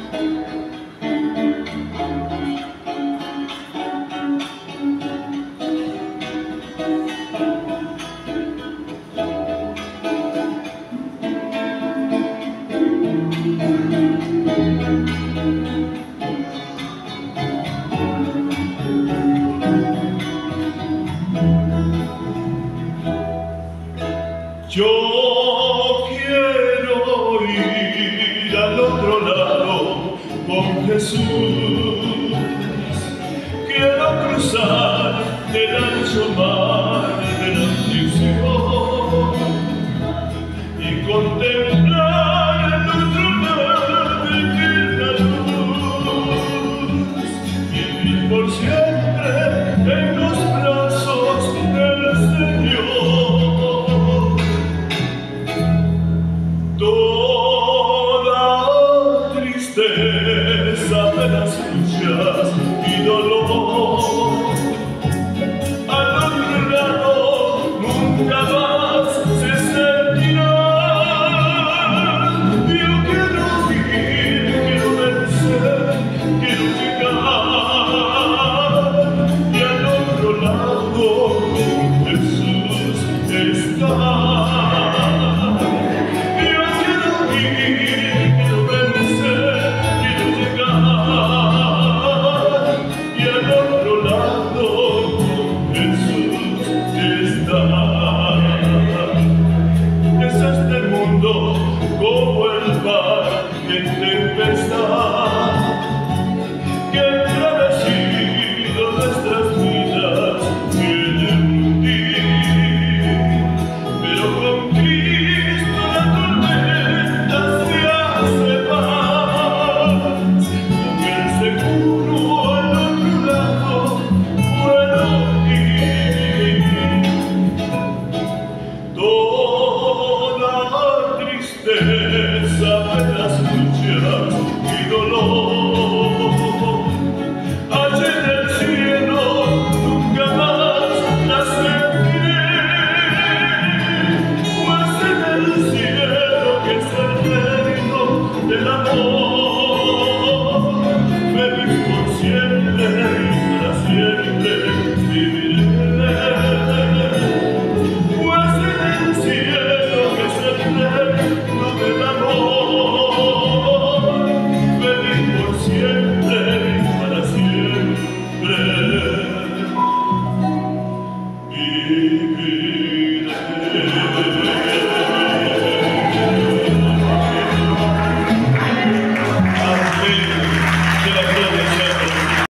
Yo quiero ir al otro lado con Jesús. Quiero cruzar el ancho mar de la aflicción y contemplar el otro lado de eterna luz, vivir por siempre en los brazos del Señor. Toda tristeza de las luchas y dolor al otro lado nunca más se sentirá. Yo quiero vivir, quiero vencer, quiero llegar, y al otro lado Jesús está. Es este mundo como el mar en tempestad.